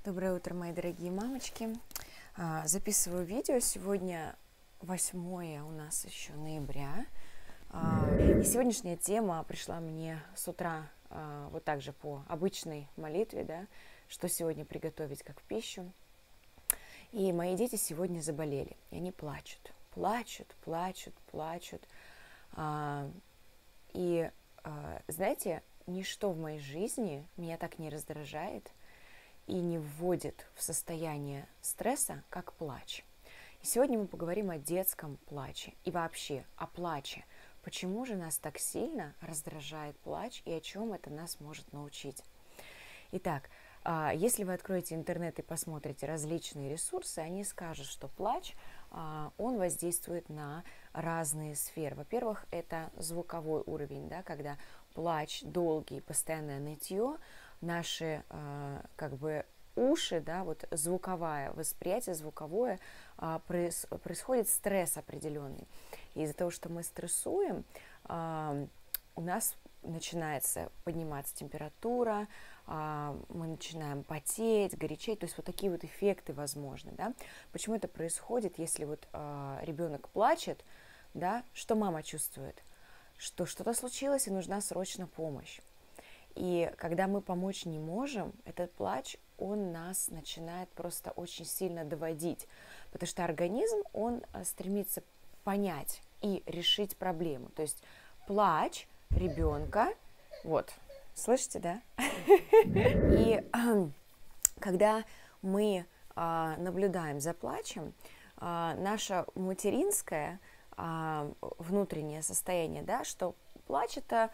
Доброе утро, мои дорогие мамочки. Записываю видео. Сегодня 8 у нас еще ноября. И сегодняшняя тема пришла мне с утра вот так же по обычной молитве, да, что сегодня приготовить как пищу. И мои дети сегодня заболели, и они плачут. И знаете, ничто в моей жизни меня так не раздражает и не вводит в состояние стресса, как плач. И сегодня мы поговорим о детском плаче и вообще о плаче. Почему же нас так сильно раздражает плач и о чем это нас может научить? Итак, если вы откроете интернет и посмотрите различные ресурсы, они скажут, что плач, он воздействует на разные сферы. Во-первых, это звуковой уровень, да, когда плач, долгий, постоянное нытье, наши уши, да, вот звуковое восприятие, звуковое, происходит стресс определенный. И из-за того, что мы стрессуем, у нас начинается подниматься температура, мы начинаем потеть, горячеть, то есть вот такие вот эффекты возможны, да. Почему это происходит, если вот ребенок плачет, да, что мама чувствует? Что что-то случилось и нужна срочно помощь. И когда мы помочь не можем, этот плач, он нас начинает просто очень сильно доводить, потому что организм, он стремится понять и решить проблему. То есть плач ребенка, вот, слышите, да? И когда мы наблюдаем за плачем, наше материнское внутреннее состояние, да, что плач – это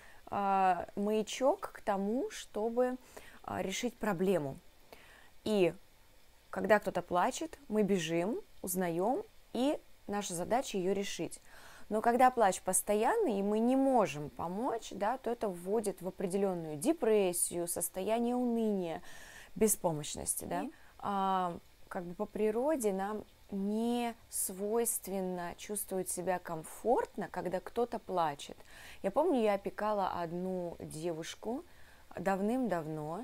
маячок к тому, чтобы решить проблему. И когда кто-то плачет, мы бежим, узнаем, и наша задача ее решить. Но когда плач постоянный, и мы не можем помочь, да, то это вводит в определенную депрессию, состояние уныния, беспомощности. Да? Как бы по природе нам не свойственно чувствовать себя комфортно, когда кто-то плачет. Я помню, я опекала одну девушку давным-давно,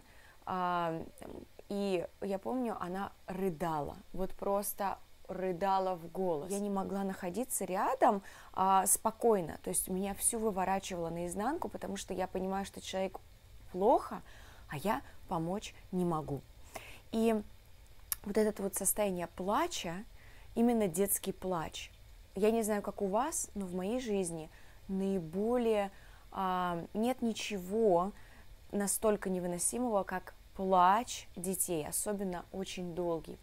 и я помню, она рыдала, вот просто рыдала в голос. Я не могла находиться рядом спокойно, то есть меня всю выворачивало наизнанку, потому что я понимаю, что человеку плохо, а я помочь не могу. И вот это вот состояние плача, именно детский плач, я не знаю, как у вас, но в моей жизни наиболее нет ничего настолько невыносимого, как плач детей, особенно очень долгий.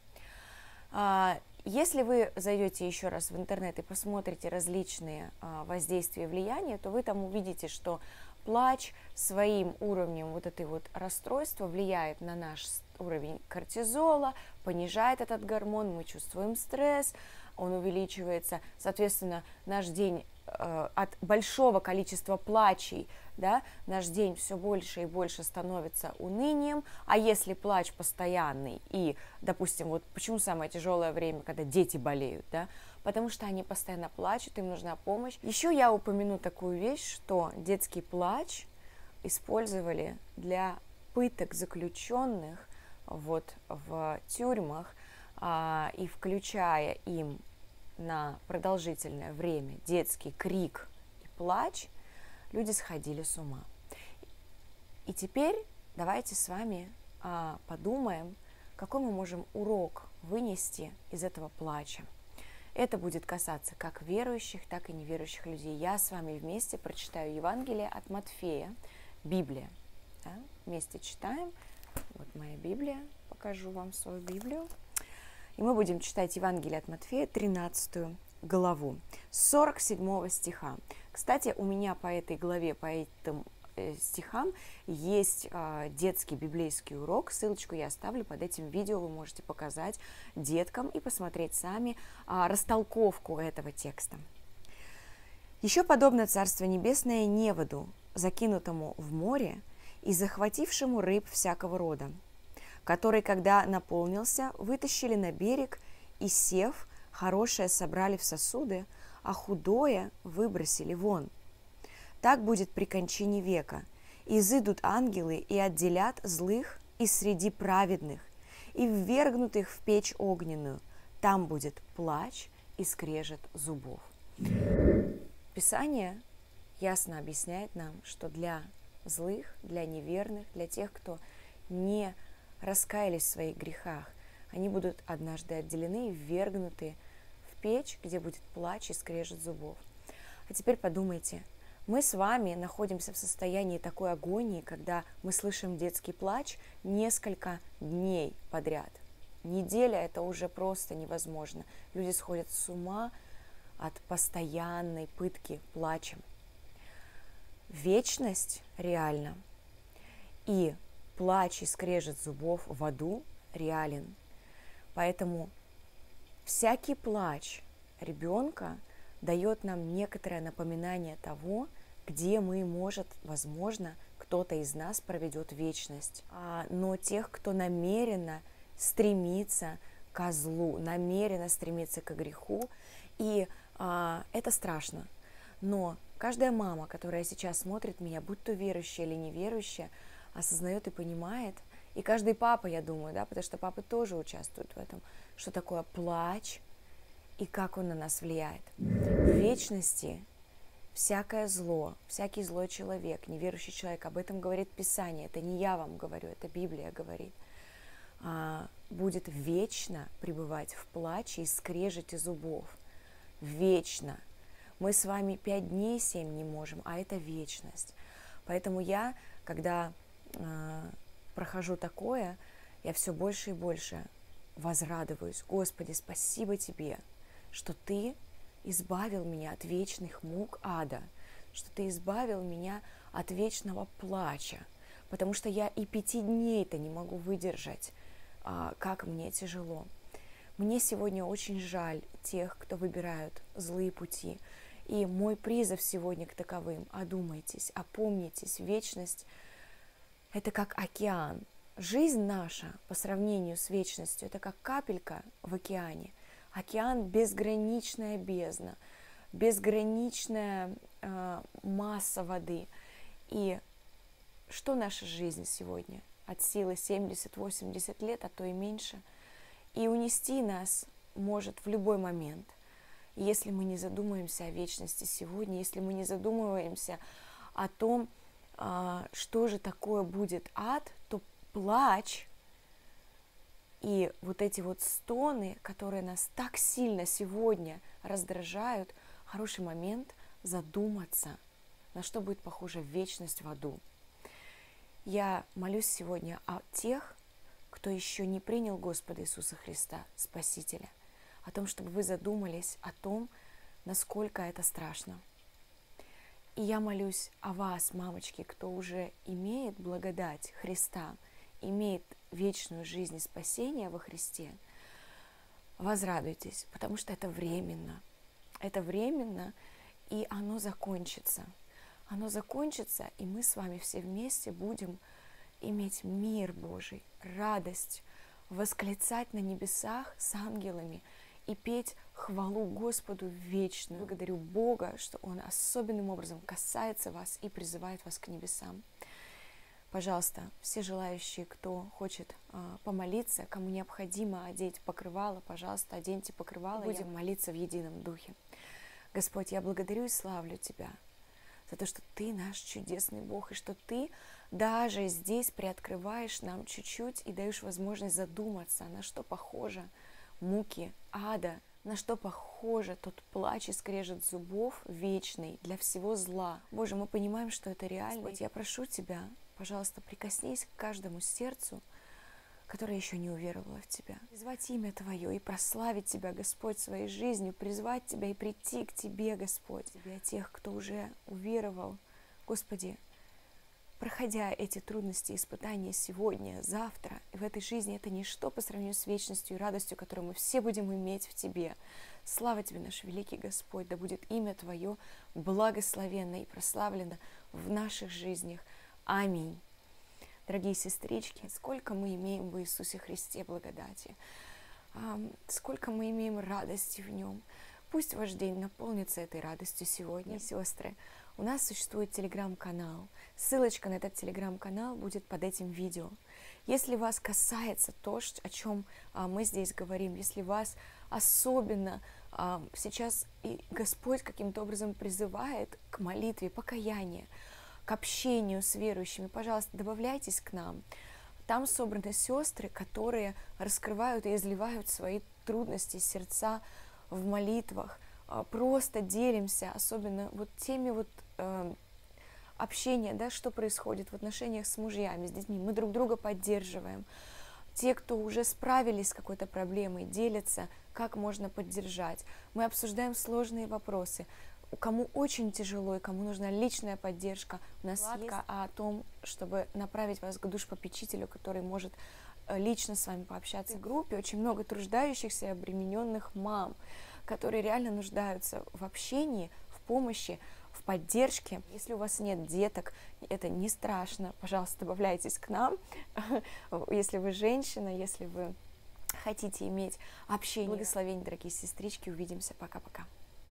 Если вы зайдете еще раз в интернет и посмотрите различные воздействия и влияния, то вы там увидите, что плач своим уровнем вот этой вот расстройства влияет на наш уровень кортизола, понижает этот гормон, мы чувствуем стресс, он увеличивается, соответственно, наш день от большого количества плачей, да, наш день все больше и больше становится унынием, а если плач постоянный и, допустим, вот почему самое тяжелое время, когда дети болеют, да, потому что они постоянно плачут, им нужна помощь. Еще я упомяну такую вещь, что детский плач использовали для пыток заключенных вот в тюрьмах, и включая им на продолжительное время детский крик и плач, люди сходили с ума. И теперь давайте с вами подумаем, какой мы можем урок вынести из этого плача. Это будет касаться как верующих, так и неверующих людей. Я с вами вместе прочитаю Евангелие от Матфея, Библия. Да? Вместе читаем. Вот моя Библия, покажу вам свою Библию. И мы будем читать Евангелие от Матфея, 13 главу, с 47 стиха. Кстати, у меня по этой главе, по этим стихам есть детский библейский урок. Ссылочку я оставлю под этим видео. Вы можете показать деткам и посмотреть сами растолковку этого текста. «Еще подобно Царство Небесное неводу, закинутому в море и захватившему рыб всякого рода, который, когда наполнился, вытащили на берег и, сев, хорошее собрали в сосуды, а худое выбросили вон. Так будет при кончине века. Изыдут ангелы и отделят злых из среди праведных, и ввергнут их в печь огненную. Там будет плач и скрежет зубов. Писание ясно объясняет нам, что для злых, для неверных, для тех, кто не раскаялись в своих грехах, они будут однажды отделены и ввергнуты в печь, где будет плач и скрежет зубов. А теперь подумайте, мы с вами находимся в состоянии такой агонии, когда мы слышим детский плач несколько дней подряд. Неделя – это уже просто невозможно. Люди сходят с ума от постоянной пытки плачем. Вечность реальна, и плач и скрежет зубов в аду реален. Поэтому всякий плач ребенка дает нам некоторое напоминание того, где мы, возможно, кто-то из нас проведет вечность. Но тех, кто намеренно стремится ко злу, намеренно стремится к греху, и это страшно. Но каждая мама, которая сейчас смотрит меня, будь то верующая или неверующая, осознает и понимает, и каждый папа, я думаю, да, потому что папы тоже участвуют в этом, что такое плач и как он на нас влияет. В вечности всякое зло, всякий злой человек, неверующий человек, об этом говорит Писание, это не я вам говорю, это Библия говорит, будет вечно пребывать в плаче и скрежете зубов. Вечно. Мы с вами 5 дней 7 не можем, а это вечность. Поэтому я, когда прохожу такое, я все больше и больше возрадуюсь. Господи, спасибо Тебе, что Ты избавил меня от вечных мук ада, что Ты избавил меня от вечного плача, потому что я и 5 дней-то не могу выдержать, как мне тяжело. Мне сегодня очень жаль тех, кто выбирают злые пути. И мой призыв сегодня к таковым: одумайтесь, опомнитесь. Вечность – это как океан. Жизнь наша по сравнению с вечностью – это как капелька в океане. Океан – безграничная бездна, безграничная масса воды. И что наша жизнь сегодня? От силы 70-80 лет, а то и меньше. И унести нас может в любой момент. И если мы не задумаемся о вечности сегодня, если мы не задумываемся о том, что же такое будет ад, то плач и вот эти вот стоны, которые нас так сильно сегодня раздражают, хороший момент задуматься, на что будет похожа вечность в аду. Я молюсь сегодня о тех, кто еще не принял Господа Иисуса Христа, Спасителя, о том, чтобы вы задумались о том, насколько это страшно. И я молюсь о вас, мамочки, кто уже имеет благодать Христа, имеет вечную жизнь и спасение во Христе. Возрадуйтесь, потому что это временно. Это временно, и оно закончится. Оно закончится, и мы с вами все вместе будем иметь мир Божий, радость, восклицать на небесах с ангелами и петь хвалу Господу вечную. Благодарю Бога, что Он особенным образом касается вас и призывает вас к небесам. Пожалуйста, все желающие, кто хочет помолиться, кому необходимо одеть покрывало, пожалуйста, оденьте покрывало. Будем молиться в едином духе. Господь, я благодарю и славлю Тебя за то, что Ты наш чудесный Бог, и что Ты даже здесь приоткрываешь нам чуть-чуть и даешь возможность задуматься, на что похожи муки ада, на что похоже тот плач и скрежет зубов вечный для всего зла. Боже, мы понимаем, что это реально. Господь, я прошу Тебя, пожалуйста, прикоснись к каждому сердцу, которое еще не уверовало в Тебя. Призвать имя Твое и прославить Тебя, Господь, своей жизнью, призвать Тебя и прийти к Тебе, Господь. Тебе тех, кто уже уверовал, Господи, проходя эти трудности и испытания сегодня, завтра, и в этой жизни, это ничто по сравнению с вечностью и радостью, которую мы все будем иметь в Тебе. Слава Тебе, наш великий Господь, да будет имя Твое благословенно и прославлено в наших жизнях. Аминь. Дорогие сестрички, сколько мы имеем в Иисусе Христе благодати, сколько мы имеем радости в Нем. Пусть ваш день наполнится этой радостью сегодня. Сестры, у нас существует телеграм-канал. Ссылочка на этот телеграм-канал будет под этим видео. Если вас касается то, о чем мы здесь говорим, если вас особенно сейчас и Господь каким-то образом призывает к молитве, покаянию, к общению с верующими, пожалуйста, добавляйтесь к нам. Там собраны сестры, которые раскрывают и изливают свои трудности, сердца в молитвах. Просто делимся, особенно вот теми вот общения, да, что происходит в отношениях с мужьями, с детьми. Мы друг друга поддерживаем. Те, кто уже справились с какой-то проблемой, делятся, как можно поддержать. Мы обсуждаем сложные вопросы. Кому очень тяжело и кому нужна личная поддержка, у нас есть о том, чтобы направить вас к душпопечителю, который может лично с вами пообщаться. В группе очень много труждающихся и обремененных мам, которые реально нуждаются в общении, в помощи, в поддержке. Если у вас нет деток, это не страшно, пожалуйста, добавляйтесь к нам. Если вы женщина, если вы хотите иметь общение. Благословения, дорогие сестрички, увидимся, пока-пока.